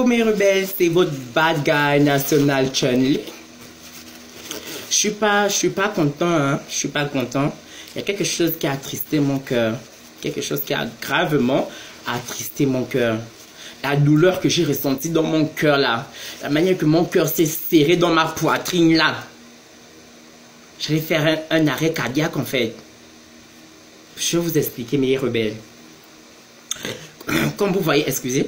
Hello mes rebelles, c'est votre bad guy national Chun-Li. Je suis pas content, hein. Je suis pas content. Il y a quelque chose qui a attristé mon cœur. Quelque chose qui a gravement attristé mon cœur. La douleur que j'ai ressentie dans mon cœur là. La manière que mon cœur s'est serré dans ma poitrine là. J'allais faire un arrêt cardiaque en fait. Je vais vous expliquer mes rebelles. Comme vous voyez, excusez.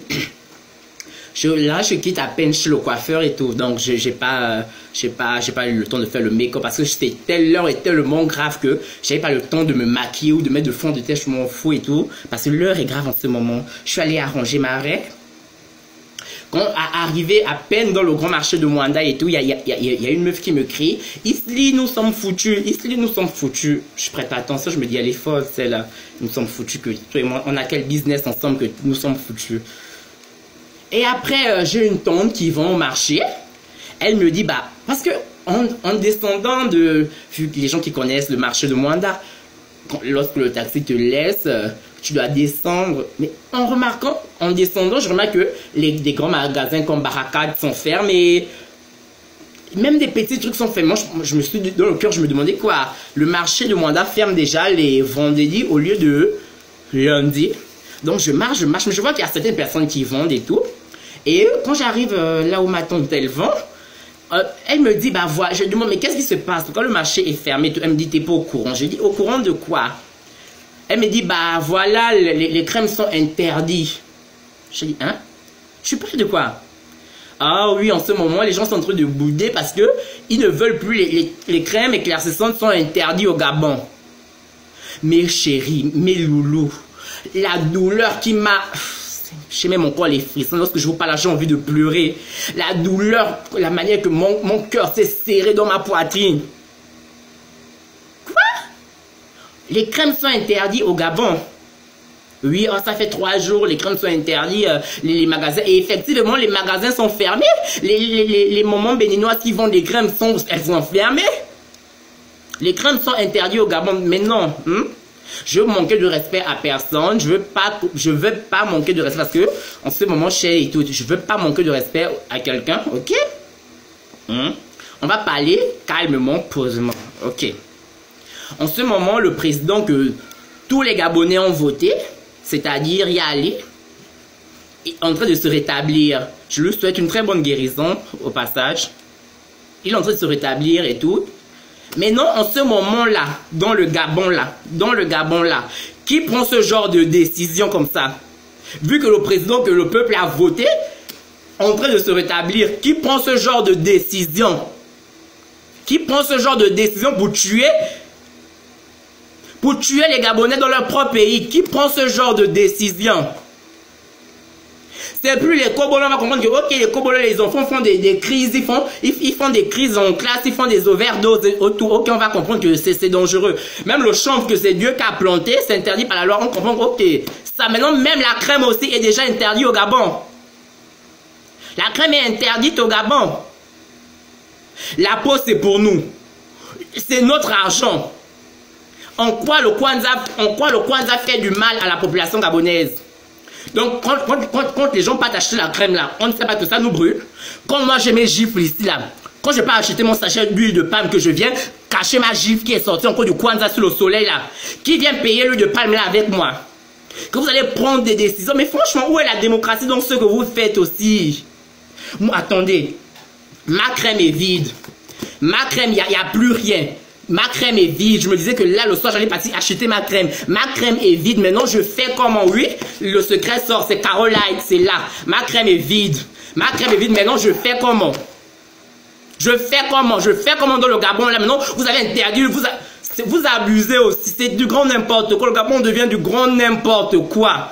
Là, je quitte à peine chez le coiffeur et tout. Donc, j'ai pas eu le temps de faire le make-up parce que c'était l'heure est tellement grave que j'avais pas le temps de me maquiller ou de mettre de fond de teint, je m'en fous et tout. Parce que l'heure est grave en ce moment. Je suis allé arranger ma raie. Quand arrivé à peine dans le grand marché de Mwanda et tout, il y a une meuf qui me crie « Isli, nous sommes foutus. Isli, nous sommes foutus. » Je prête pas attention, je me dis « Elle est folle, celle-là. Nous sommes foutus. Que toi et moi, on a quel business ensemble que nous sommes foutus. » Et après, j'ai une tante qui vend au marché. Elle me dit, bah, parce que en descendant de... Vu que les gens qui connaissent le marché de Mwanda, lorsque le taxi te laisse, tu dois descendre. Mais en remarquant, en descendant, je remarque que des grands magasins comme Baraka sont fermés. Même des petits trucs sont fermés. Moi, je me suis dit, dans le cœur, je me demandais quoi. Le marché de Mwanda ferme déjà les vendredis au lieu de lundi. Donc je marche, mais je vois qu'il y a certaines personnes qui vendent et tout. Et quand j'arrive là où ma tante elle vend, elle me dit, bah voilà, je lui demande, mais qu'est-ce qui se passe? Pourquoi le marché est fermé? Elle me dit, t'es pas au courant. Je dis, au courant de quoi? Elle me dit, bah voilà, les crèmes sont interdits. Je dis, hein? Je suis prêt de quoi? Ah oui, en ce moment, les gens sont en train de bouder parce que ils ne veulent plus les crèmes éclaircissantes sont interdits au Gabon. Mes chéris, mes loulous. La douleur qui m'a... Je sais même encore les frissons. Lorsque je vous parle, j'ai envie de pleurer. La douleur, la manière que mon cœur s'est serré dans ma poitrine. Quoi? Les crèmes sont interdites au Gabon. Oui, oh, ça fait 3 jours, les crèmes sont interdites, les magasins. Et effectivement, les magasins sont fermés. Les mamans béninoises qui vendent des crèmes, elles sont fermées. Les crèmes sont interdites au Gabon. Mais non, je veux manquer de respect à personne. Je veux pas manquer de respect parce que en ce moment, et tout, je veux pas manquer de respect à quelqu'un, ok? On va parler calmement, posément, ok? En ce moment, le président que tous les Gabonais ont voté, c'est-à-dire Yali, est en train de se rétablir. Je lui souhaite une très bonne guérison au passage. Il est en train de se rétablir et tout. Mais non, en ce moment-là, dans le Gabon là, qui prend ce genre de décision comme ça? Vu que le président que le peuple a voté, en train de se rétablir, qui prend ce genre de décision? Qui prend ce genre de décision pour tuer les Gabonais dans leur propre pays? Qui prend ce genre de décision? C'est plus les Congolais, on va comprendre que, ok, les Congolais, les enfants font des crises, ils font des crises en classe, ils font des overdoses autour, ok, on va comprendre que c'est dangereux. Même le chanvre que c'est Dieu qui a planté, c'est interdit par la loi, on comprend, ok. Ça, maintenant, même la crème aussi est déjà interdite au Gabon. La crème est interdite au Gabon. La peau, c'est pour nous. C'est notre argent. En quoi le Kwanza fait du mal à la population gabonaise? Donc, quand les gens partent acheter la crème là, on ne sait pas que ça nous brûle. Quand moi j'ai mes gifles ici là, quand je pars acheter mon sachet d'huile de palme que je viens cacher ma gifle qui est sortie encore du Kwanza sur le soleil là, qui vient payer l'huile de palme là avec moi? Que vous allez prendre des décisions. Mais franchement, où est la démocratie dans ce que vous faites aussi? Moi, attendez, ma crème est vide. Ma crème, il n'y a plus rien. Ma crème est vide. Je me disais que là, le soir, j'allais partir acheter ma crème. Ma crème est vide. Maintenant, je fais comment? Oui, le secret sort. C'est Caroline, c'est là. Ma crème est vide. Ma crème est vide. Maintenant, je fais comment? Je fais comment? Je fais comment dans le Gabon? Là, maintenant, vous avez interdit. Vous abusez aussi. C'est du grand n'importe quoi. Le Gabon devient du grand n'importe quoi.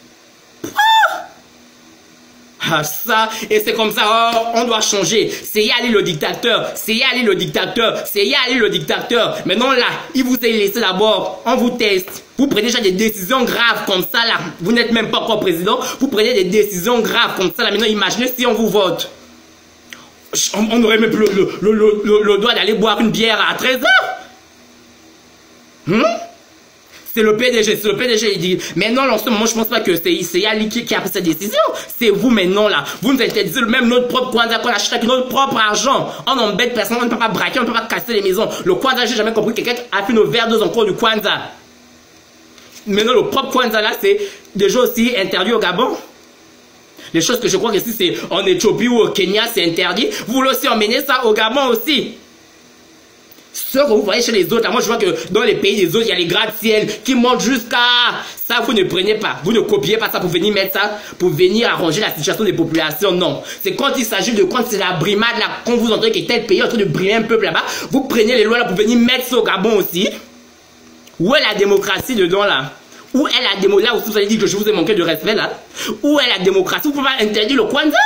Ah, ça, et c'est comme ça, oh, on doit changer. C'est Yali le dictateur, c'est Yali le dictateur, c'est Yali le dictateur. Maintenant là, il vous a laissé d'abord, on vous teste. Vous prenez déjà des décisions graves comme ça là. Vous n'êtes même pas encore président, vous prenez des décisions graves comme ça là. Maintenant imaginez si on vous vote. On n'aurait même plus le droit d'aller boire une bière à 13h. C'est le PDG, il dit. Maintenant, en ce moment, je pense pas que c'est Yali qui a pris cette décision. C'est vous maintenant là. Vous nous interdisez même notre propre Kwanza qu'on achète avec notre propre argent. On n'embête personne, on ne peut pas braquer, on ne peut pas casser les maisons. Le Kwanza, j'ai jamais compris que quelqu'un a fait nos verres d'eau encore du Kwanza. Maintenant, le propre Kwanza là, c'est déjà aussi interdit au Gabon. Les choses que je crois que si c'est en Éthiopie ou au Kenya, c'est interdit. Vous voulez aussi emmener ça au Gabon aussi. Ce que vous voyez chez les autres, là, moi je vois que dans les pays des autres, il y a les gratte-ciel qui montent jusqu'à ça. Vous ne prenez pas, vous ne copiez pas ça pour venir mettre ça, pour venir arranger la situation des populations. Non, c'est quand il s'agit de quand c'est la brimade là, quand vous entendez que tel pays est en train de brimer un peuple là-bas, vous prenez les lois là pour venir mettre ça au Gabon aussi. Où est la démocratie dedans là? Où est la démocratie? Là où vous avez dit que je vous ai manqué de respect là. Où est la démocratie? Vous pouvez pas interdire le Kwanza?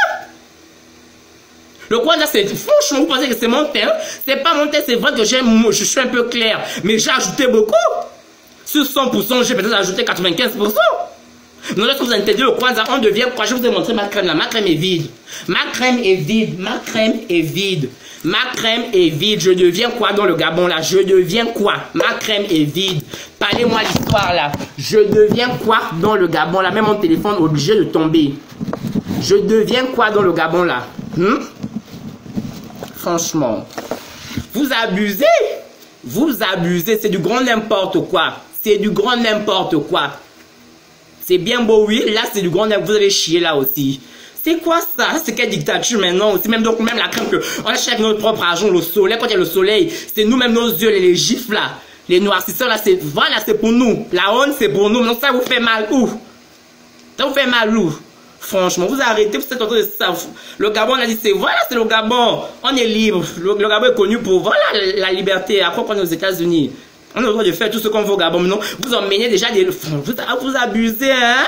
Le Kwanza, c'est franchement, vous pensez que c'est mon thème? C'est pas mon thème, c'est vrai que je suis un peu clair. Mais j'ai ajouté beaucoup. Sur 100%, j'ai peut-être ajouté 95%. Non, lorsque vous interdisez le Kwanza, on devient quoi? Je vous ai montré ma crème là. Ma crème est vide. Ma crème est vide. Ma crème est vide. Ma crème est vide. Je deviens quoi dans le Gabon là? Je deviens quoi? Ma crème est vide. Parlez-moi l'histoire là. Je deviens quoi dans le Gabon là? Même mon téléphone est obligé de tomber. Je deviens quoi dans le Gabon là? Franchement, vous abusez. Vous abusez. C'est du grand n'importe quoi. C'est du grand n'importe quoi. C'est bien beau, oui. Là, c'est du grand n'importe quoi. Vous allez chier là aussi. C'est quoi ça? C'est quelle dictature maintenant aussi? Même, donc, même la crème que on achète avec notre propre argent, le soleil, quand il y a le soleil, c'est nous-mêmes nos yeux, les gifles là. Les noircisseurs là, c'est voilà, c'est pour nous. La honte, c'est pour nous. Donc ça vous fait mal où? Ça vous fait mal où? Franchement, vous arrêtez, vous êtes en train de ça. Le Gabon, on a dit, c'est voilà, c'est le Gabon. On est libre. Le Gabon est connu pour, voilà, la liberté. Après, on est aux États-Unis. On a le droit de faire tout ce qu'on veut au Gabon. Mais non, vous emmenez déjà des... Vous abusez, hein?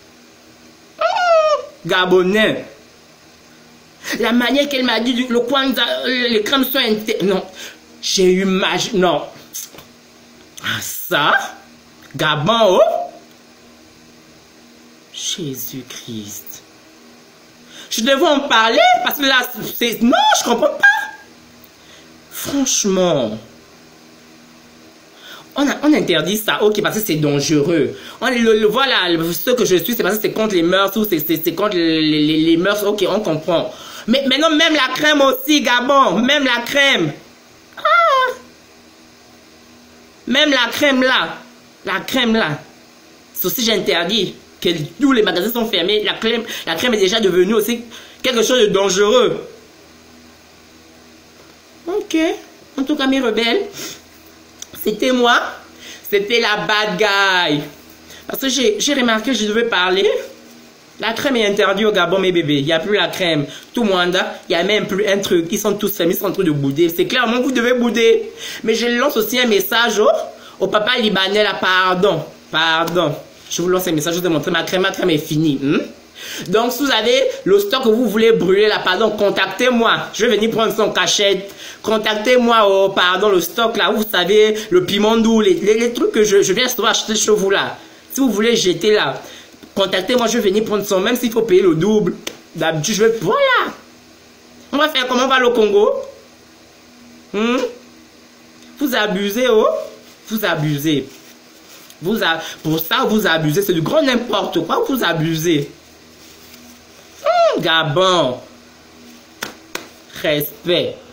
Gabonais. La manière qu'elle m'a dit, le Kwanza, les crèmes sont non. J'ai eu non. Ah, ça? Gabon, oh? Jésus-Christ. Je devais en parler parce que là, c'est... Non, je comprends pas. Franchement. On interdit ça, ok, parce que c'est dangereux. Voilà, ce que je suis, c'est parce que c'est contre les mœurs, ou c'est contre les mœurs, ok, on comprend. Mais non, même la crème aussi, Gabon, même la crème. Ah. Même la crème là, c'est aussi j'interdis. Que tous les magasins sont fermés, la crème est déjà devenue aussi quelque chose de dangereux. Ok, en tout cas mes rebelles, c'était moi, c'était la bad guy. Parce que j'ai remarqué que je devais parler. La crème est interdite au Gabon, mes bébés. Il n'y a plus la crème. Tout le monde, il n'y a même plus un truc. Ils sont tous fermés, ils sont en train de bouder. C'est clairement vous devez bouder. Mais je lance aussi un message au papa libanais là, pardon. Je vous lance un message, je vous ai montré ma crème est finie. Donc, si vous avez le stock que vous voulez brûler là, pardon, contactez-moi. Je vais venir prendre son cachette. Contactez-moi, le stock là, vous savez, le piment doux, les trucs que je viens acheter chez vous là. Si vous voulez jeter là, contactez-moi, je vais venir prendre son, même s'il faut payer le double. D'habitude, je vais, voilà. On va faire comment on va au Congo? Vous abusez, vous abusez. Pour ça, vous abusez. C'est du grand n'importe quoi. Vous abusez. Gabon. Respect.